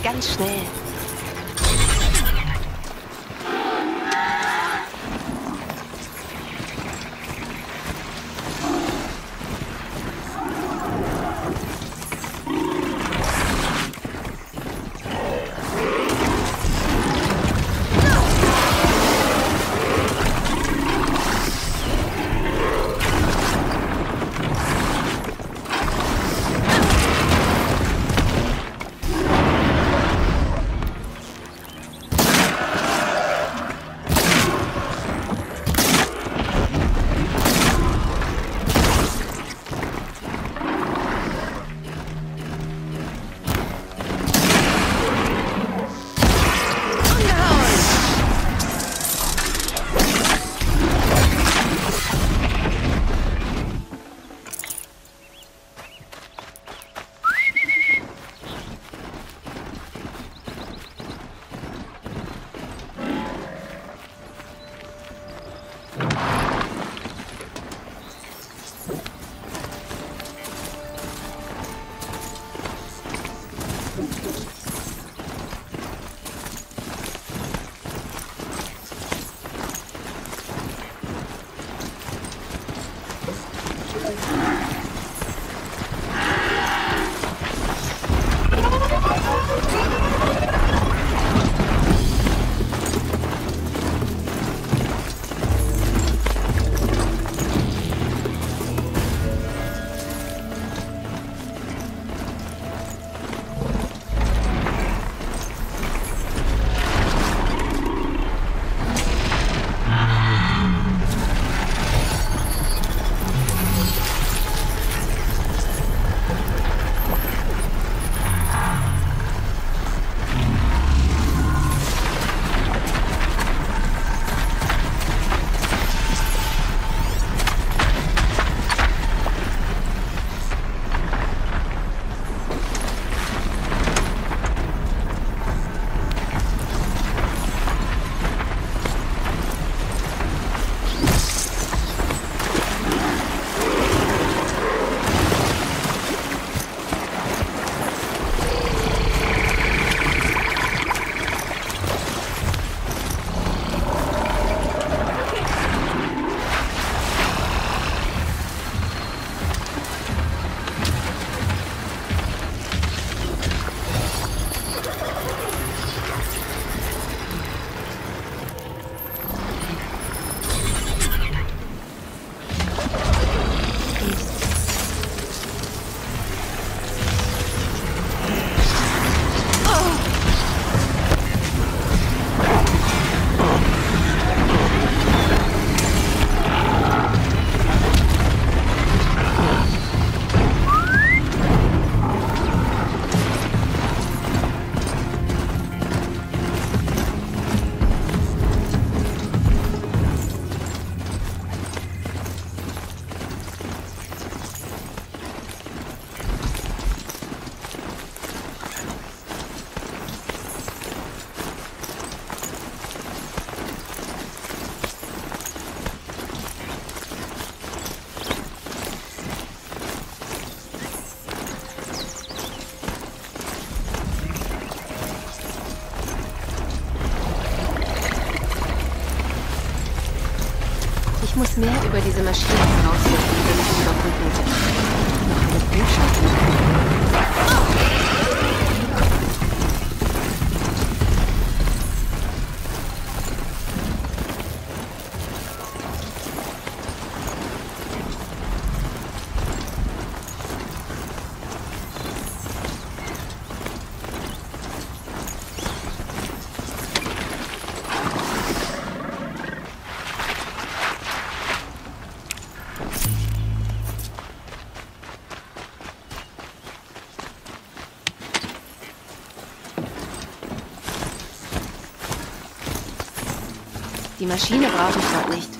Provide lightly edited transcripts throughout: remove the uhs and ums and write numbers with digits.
ganz schnell. Ich muss mehr über diese Maschine herausfinden, damit ich überprüfen kann. Noch eine Botschaft. Die Maschine brauche ich dort nicht.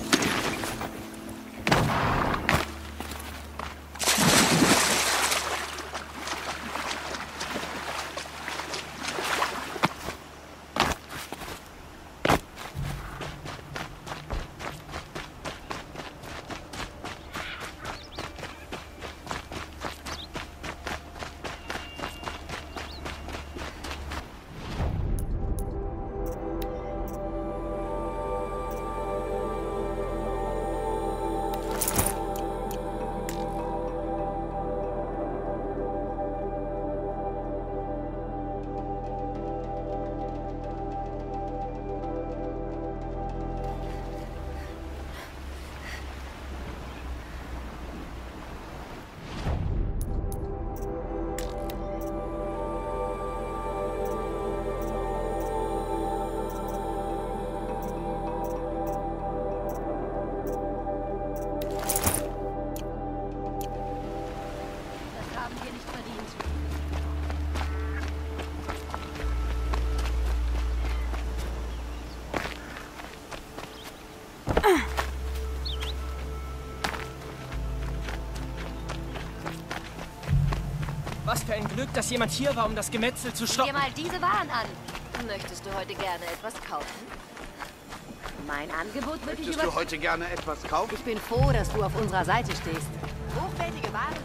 Was für ein Glück, dass jemand hier war, um das Gemetzel zu Sieh dir stoppen. mal diese Waren an. Möchtest du heute gerne etwas kaufen? Mein Angebot wird dich Möchtest du heute gerne etwas kaufen? Ich bin froh, dass du auf unserer Seite stehst. Hochwertige Waren.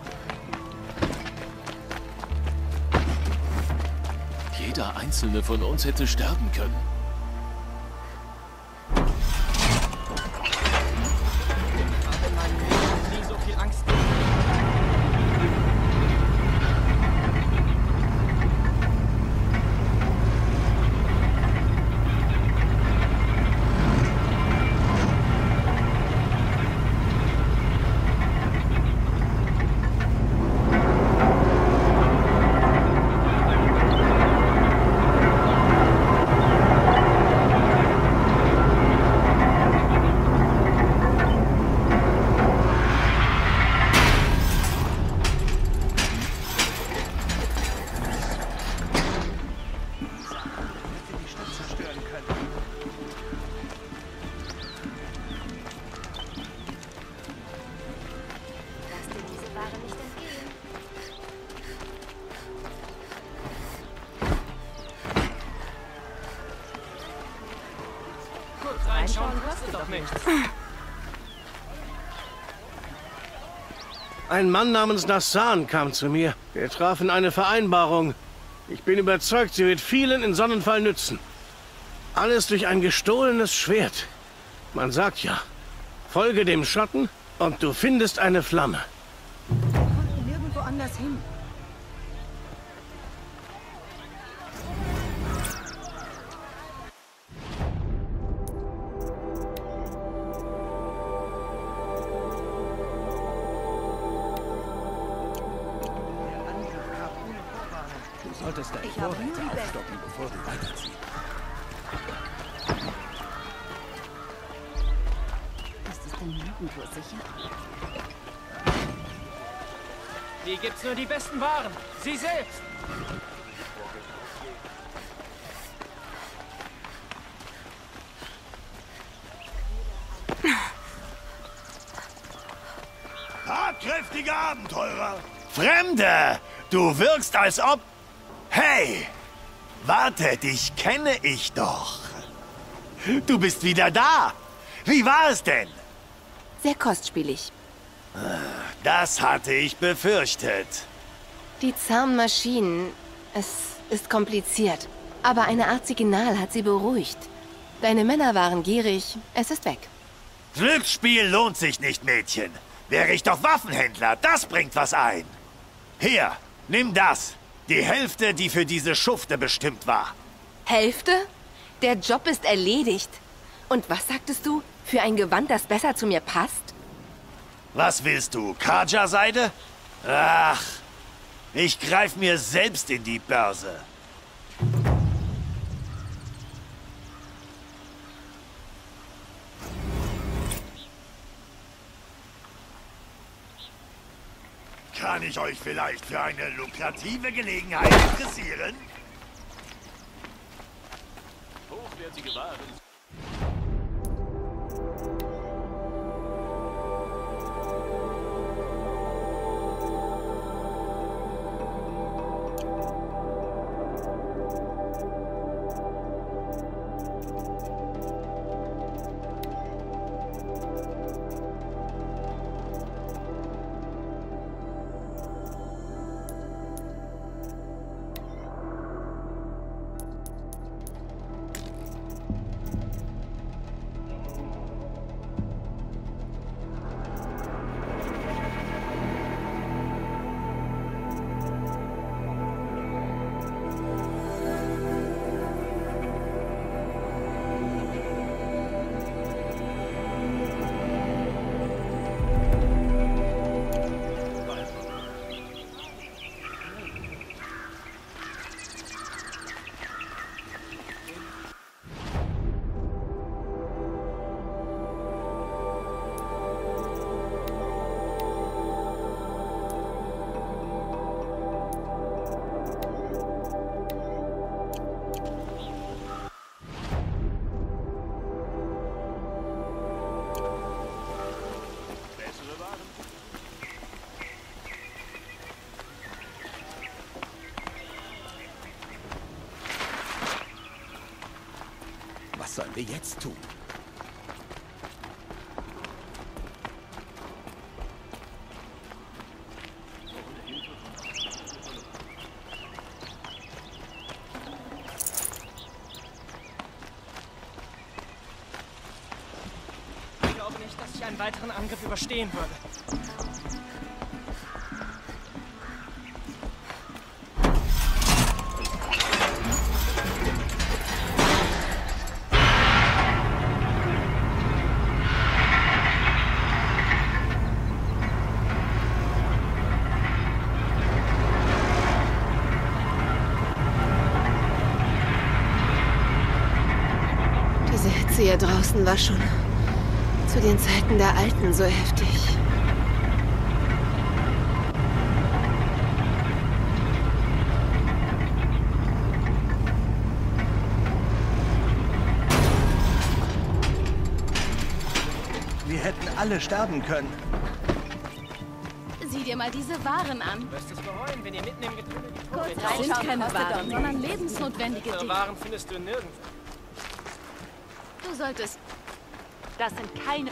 Jeder einzelne von uns hätte sterben können. Habe man nie so viel Angst. Lass dir diese Ware nicht entgehen. Kurz reinschauen kostet doch nichts. Ein Mann namens Nassan kam zu mir. Wir trafen eine Vereinbarung. Ich bin überzeugt, sie wird vielen in Sonnenfall nützen. Alles durch ein gestohlenes Schwert. Man sagt ja, folge dem Schatten und du findest eine Flamme. Wir konnten nirgendwo anders hin. Du solltest deine Ich habe Vorräte nur die aufstocken, bevor du weiterziehst. Ist es denn nirgendwo sicher? Hier gibt's nur die besten Waren. Sie selbst. Tatkräftige Abenteurer! Fremde! Du wirkst als ob... Hey! Warte, dich kenne ich doch. Du bist wieder da. Wie war es denn? Sehr kostspielig. Das hatte ich befürchtet. Die zahmen Maschinen. Es ist kompliziert. Aber eine Art Signal hat sie beruhigt. Deine Männer waren gierig. Es ist weg. Glücksspiel lohnt sich nicht, Mädchen. Wäre ich doch Waffenhändler, das bringt was ein. Hier, nimm das. Die Hälfte, die für diese Schufte bestimmt war. Hälfte? Der Job ist erledigt. Und was sagtest du? Für ein Gewand, das besser zu mir passt? Was willst du, Kaja-Seide? Ach, ich greif mir selbst in die Börse. Kann ich euch vielleicht für eine lukrative Gelegenheit interessieren? Hochwertige Waren. Was sollen wir jetzt tun? Ich glaube nicht, dass ich einen weiteren Angriff überstehen würde. Diese Hitze hier draußen war schon zu den Zeiten der Alten so heftig. Wir hätten alle sterben können. Sieh dir mal diese Waren an. Du wirst es bereuen, wenn ihr mitten im Getümmel die Tore Das sind keine Waren, sondern lebensnotwendige Andere Dinge. Waren findest du nirgendwo. Du solltest... Das sind keine...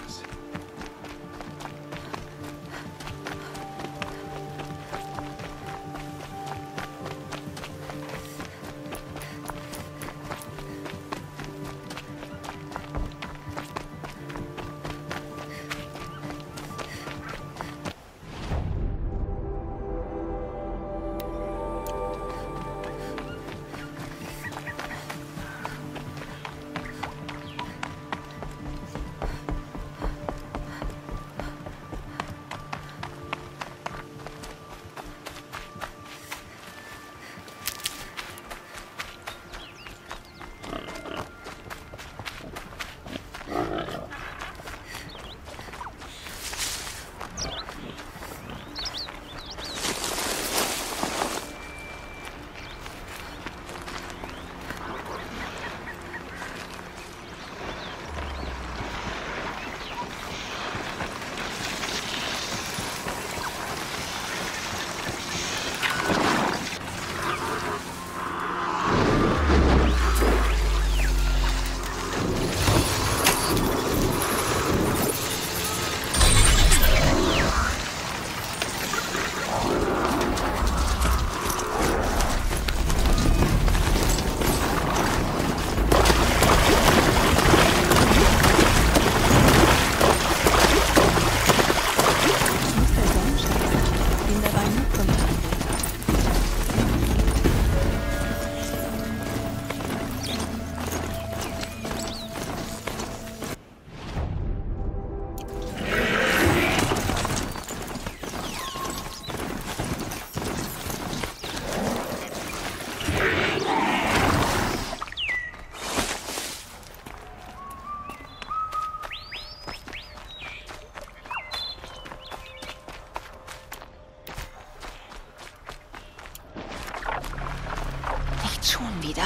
Schon wieder.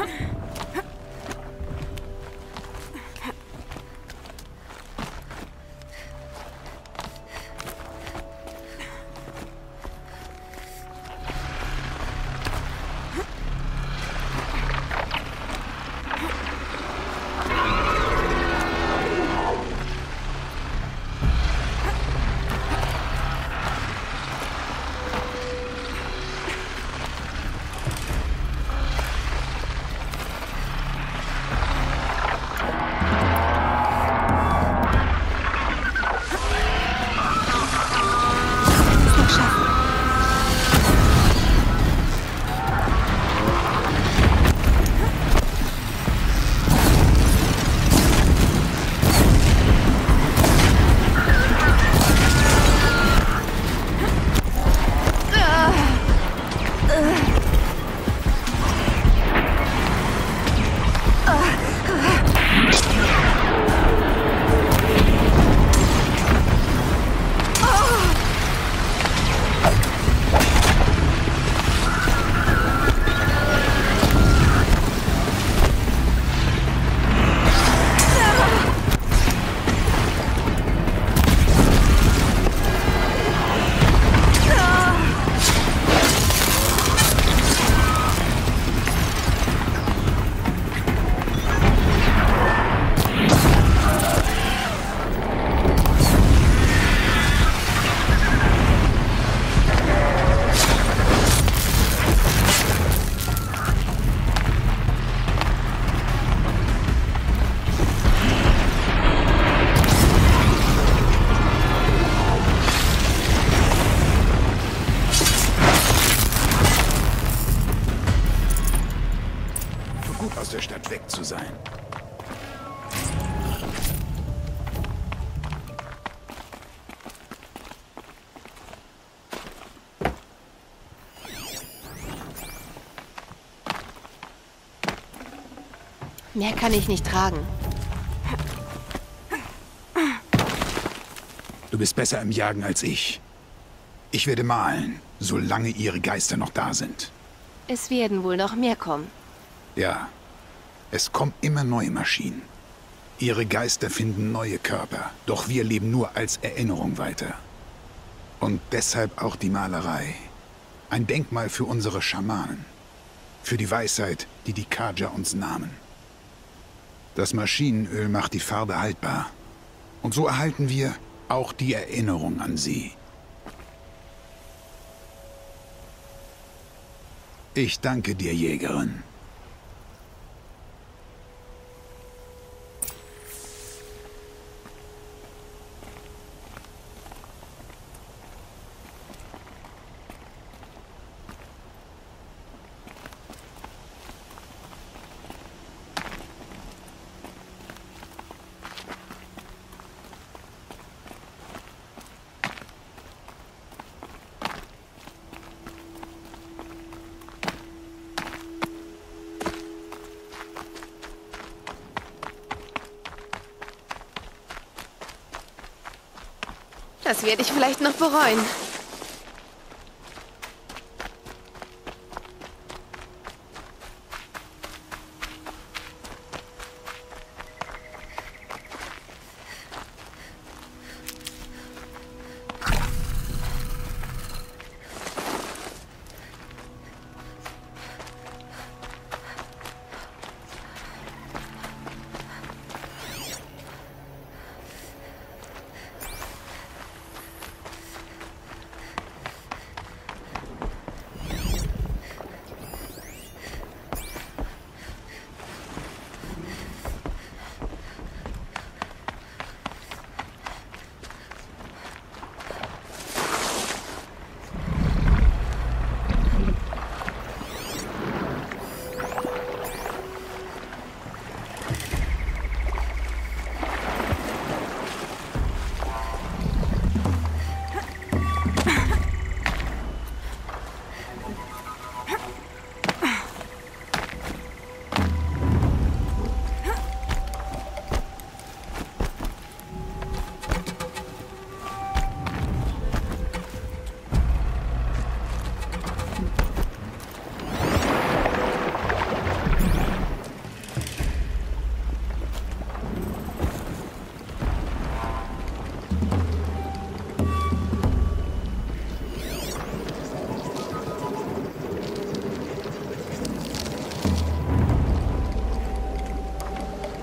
aus der Stadt weg zu sein. Mehr kann ich nicht tragen. Du bist besser im Jagen als ich. Ich werde malen, solange ihre Geister noch da sind. Es werden wohl noch mehr kommen. Ja, es kommen immer neue Maschinen. Ihre Geister finden neue Körper, doch wir leben nur als Erinnerung weiter. Und deshalb auch die Malerei. Ein Denkmal für unsere Schamanen. Für die Weisheit, die die Carja uns nahmen. Das Maschinenöl macht die Farbe haltbar. Und so erhalten wir auch die Erinnerung an sie. Ich danke dir, Jägerin. Das werde ich vielleicht noch bereuen.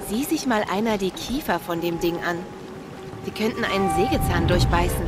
Sieh sich mal einer die Kiefer von dem Ding an. Sie könnten einen Sägezahn durchbeißen.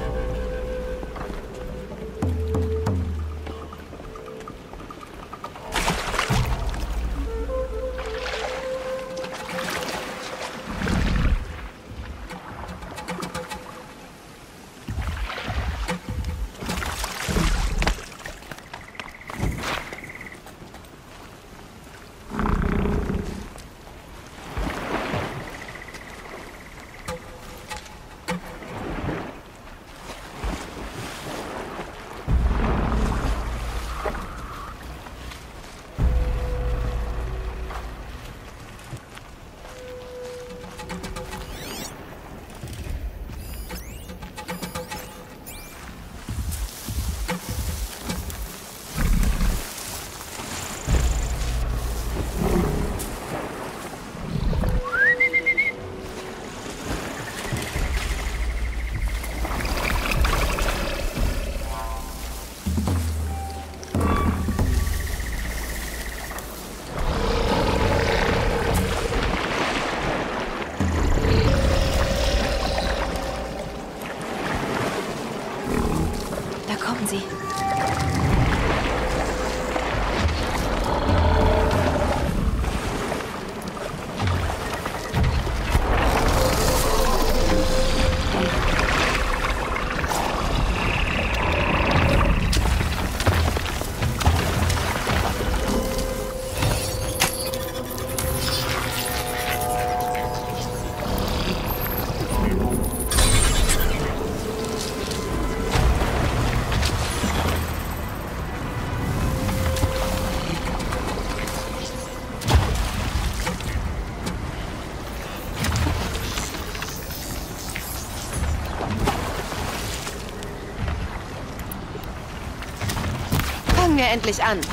Fangen wir endlich an.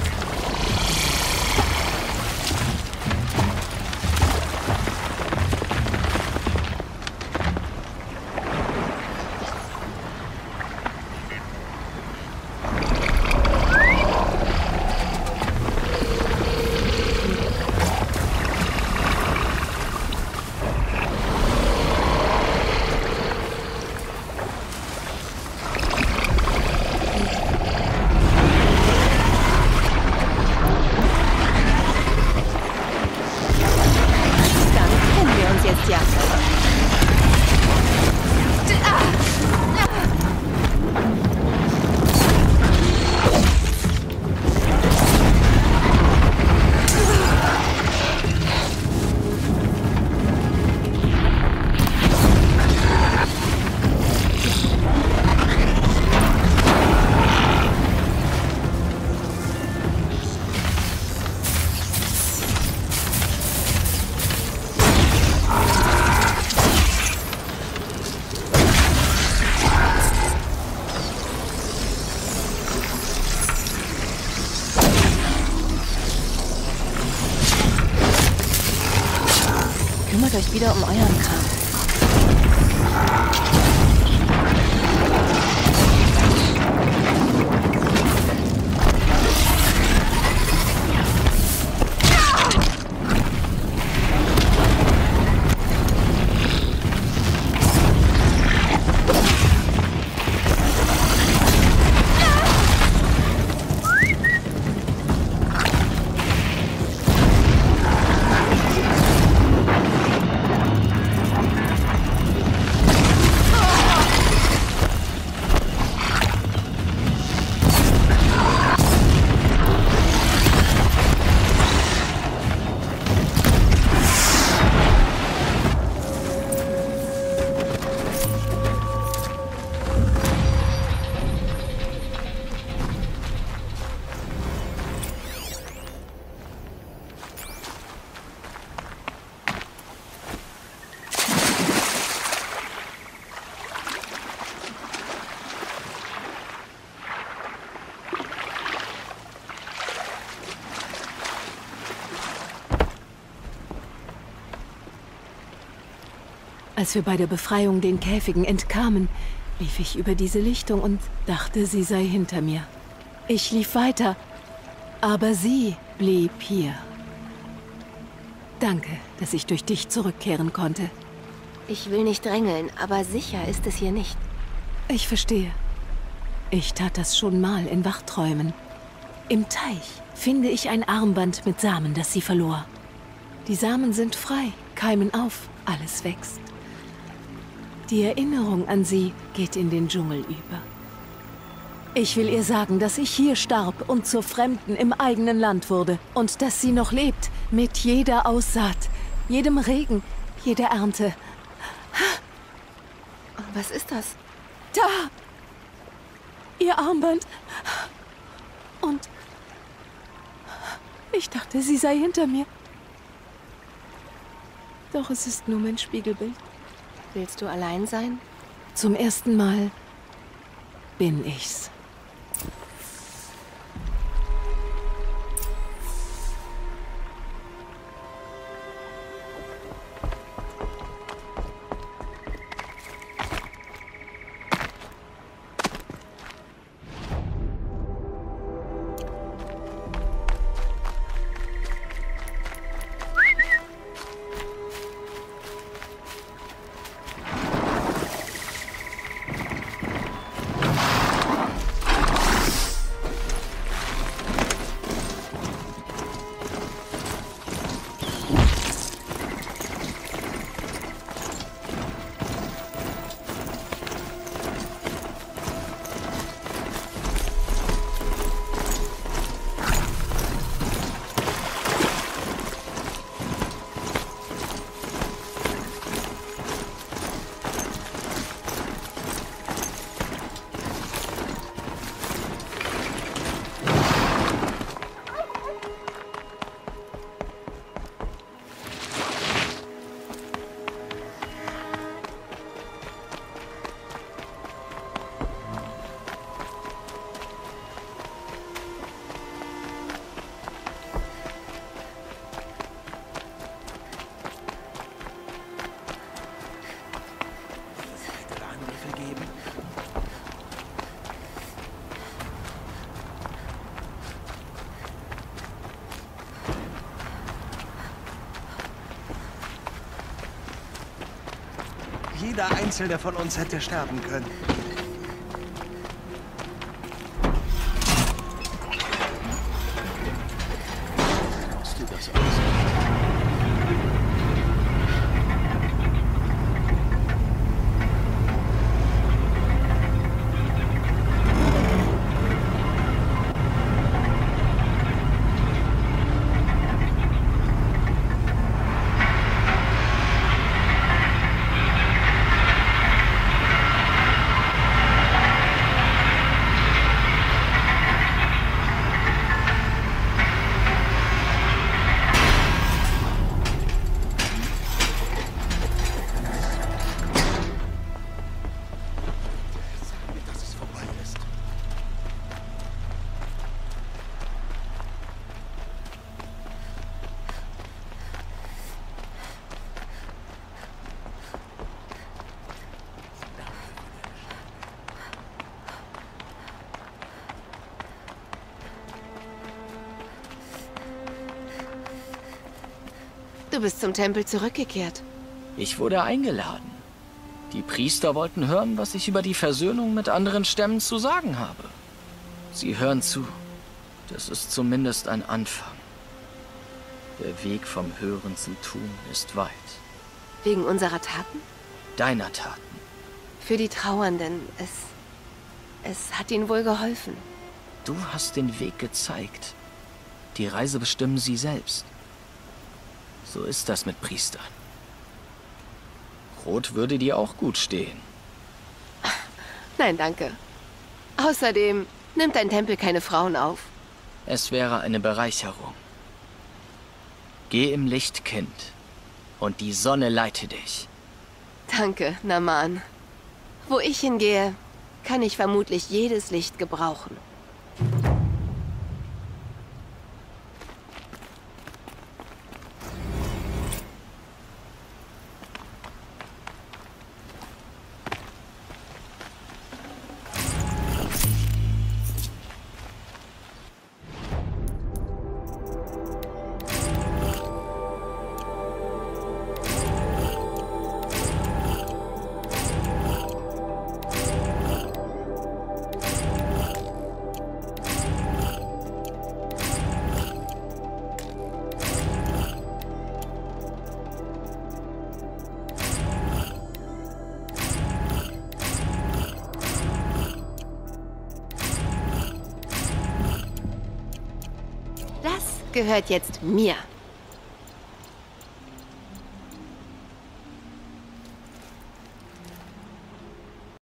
Kümmert euch wieder um euren Kram. Als wir bei der Befreiung den Käfigen entkamen, lief ich über diese Lichtung und dachte, sie sei hinter mir. Ich lief weiter, aber sie blieb hier. Danke, dass ich durch dich zurückkehren konnte. Ich will nicht drängeln, aber sicher ist es hier nicht. Ich verstehe. Ich tat das schon mal in Wachträumen. Im Teich finde ich ein Armband mit Samen, das sie verlor. Die Samen sind frei, keimen auf, alles wächst. Die Erinnerung an sie geht in den Dschungel über. Ich will ihr sagen, dass ich hier starb und zur Fremden im eigenen Land wurde. Und dass sie noch lebt, mit jeder Aussaat, jedem Regen, jeder Ernte. Was ist das? Da! Ihr Armband. Und ich dachte, sie sei hinter mir. Doch es ist nur mein Spiegelbild. Willst du allein sein? Zum ersten Mal bin ich's. Jeder Einzelne von uns hätte sterben können. Hast du das alles? Du bist zum Tempel zurückgekehrt. Ich wurde eingeladen. Die Priester wollten hören, was ich über die Versöhnung mit anderen Stämmen zu sagen habe. Sie hören zu. Das ist zumindest ein Anfang. Der Weg vom Hören zum Tun ist weit. Wegen unserer Taten? Deiner Taten. Für die Trauernden. Es hat ihnen wohl geholfen. Du hast den Weg gezeigt. Die Reise bestimmen sie selbst. So ist das mit Priestern. Rot würde dir auch gut stehen. Nein, danke. Außerdem nimmt dein Tempel keine Frauen auf. Es wäre eine Bereicherung. Geh im Licht, Kind. Und die Sonne leite dich. Danke, Naman. Wo ich hingehe, kann ich vermutlich jedes Licht gebrauchen. gehört jetzt mir.